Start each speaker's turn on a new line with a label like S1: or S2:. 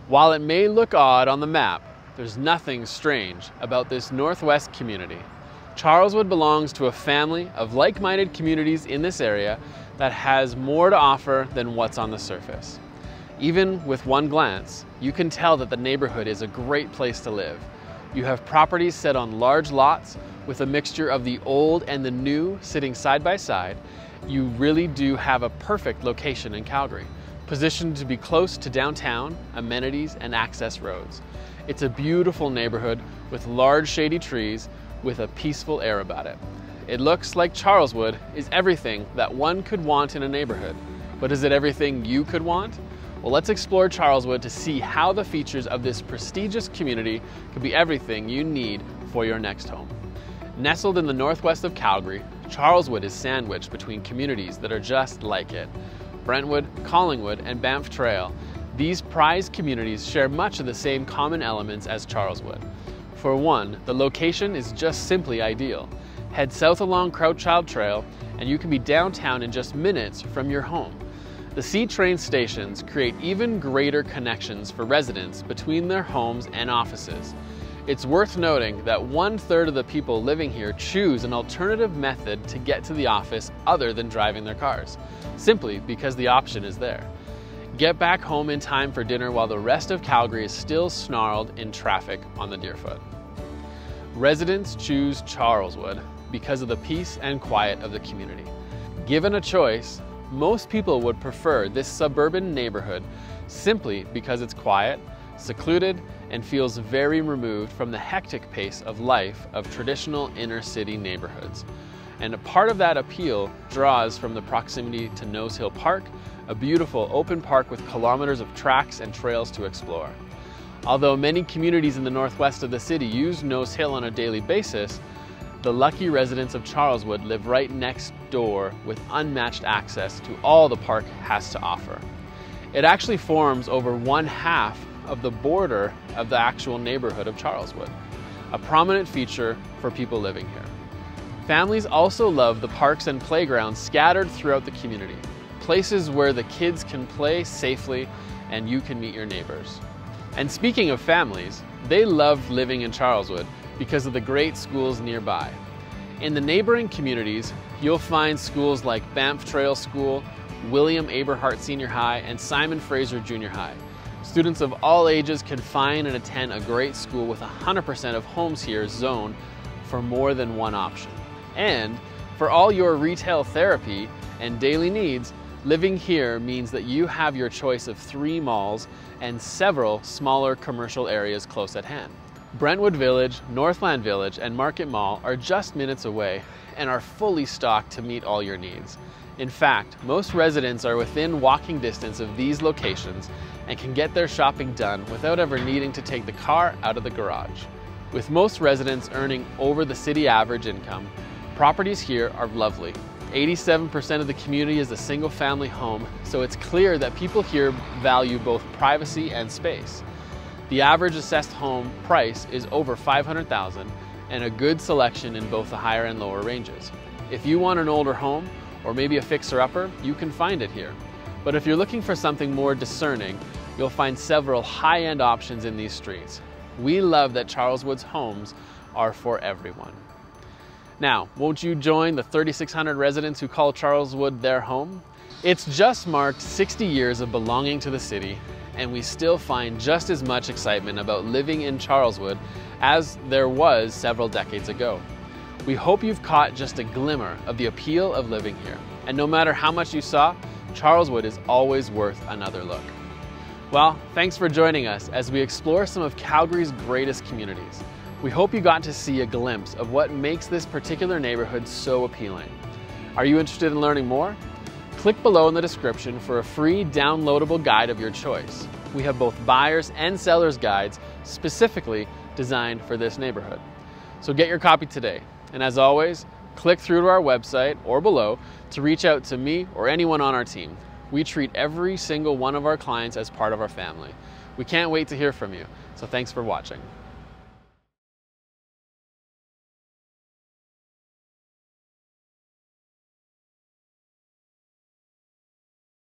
S1: While it may look odd on the map, there's nothing strange about this northwest community. Charleswood belongs to a family of like-minded communities in this area that has more to offer than what's on the surface. Even with one glance, you can tell that the neighborhood is a great place to live. You have properties set on large lots with a mixture of the old and the new sitting side by side. You really do have a perfect location in Calgary, positioned to be close to downtown, amenities, and access roads. It's a beautiful neighborhood with large shady trees with a peaceful air about it. It looks like Charleswood is everything that one could want in a neighborhood. But is it everything you could want? Well, let's explore Charleswood to see how the features of this prestigious community could be everything you need for your next home. Nestled in the northwest of Calgary, Charleswood is sandwiched between communities that are just like it. Brentwood, Collingwood, and Banff Trail. These prized communities share much of the same common elements as Charleswood. For one, the location is just simply ideal. Head south along Crouchchild Trail and you can be downtown in just minutes from your home. The C train stations create even greater connections for residents between their homes and offices. It's worth noting that 1/3 of the people living here choose an alternative method to get to the office other than driving their cars, simply because the option is there. Get back home in time for dinner while the rest of Calgary is still snarled in traffic on the Deerfoot. Residents choose Charleswood because of the peace and quiet of the community. Given a choice, most people would prefer this suburban neighborhood simply because it's quiet, secluded, and feels very removed from the hectic pace of life of traditional inner city neighborhoods. And a part of that appeal draws from the proximity to Nose Hill Park, a beautiful open park with kilometers of tracks and trails to explore. Although many communities in the northwest of the city use Nose Hill on a daily basis, the lucky residents of Charleswood live right next door with unmatched access to all the park has to offer. It actually forms over 1/2 of the border of the actual neighborhood of Charleswood, a prominent feature for people living here. Families also love the parks and playgrounds scattered throughout the community, places where the kids can play safely and you can meet your neighbors. And speaking of families, they love living in Charleswood because of the great schools nearby. In the neighboring communities, you'll find schools like Banff Trail School, William Aberhart Senior High, and Simon Fraser Junior High. Students of all ages can find and attend a great school with 100% of homes here zoned for more than one option. And for all your retail therapy and daily needs, living here means that you have your choice of 3 malls and several smaller commercial areas close at hand. Brentwood Village, Northland Village, and Market Mall are just minutes away and are fully stocked to meet all your needs. In fact, most residents are within walking distance of these locations and can get their shopping done without ever needing to take the car out of the garage. With most residents earning over the city average income, properties here are lovely. 87% of the community is a single-family home, so it's clear that people here value both privacy and space. The average assessed home price is over $500,000 and a good selection in both the higher and lower ranges. If you want an older home or maybe a fixer-upper, you can find it here. But if you're looking for something more discerning, you'll find several high-end options in these streets. We love that Charleswood's homes are for everyone. Now, won't you join the 3,600 residents who call Charleswood their home? It's just marked 60 years of belonging to the city, and we still find just as much excitement about living in Charleswood as there was several decades ago. We hope you've caught just a glimmer of the appeal of living here. And no matter how much you saw, Charleswood is always worth another look. Well, thanks for joining us as we explore some of Calgary's greatest communities. We hope you got to see a glimpse of what makes this particular neighborhood so appealing. Are you interested in learning more? Click below in the description for a free downloadable guide of your choice. We have both buyers and sellers guides specifically designed for this neighborhood. So get your copy today. And as always, click through to our website or below to reach out to me or anyone on our team. We treat every single one of our clients as part of our family. We can't wait to hear from you, so thanks for watching.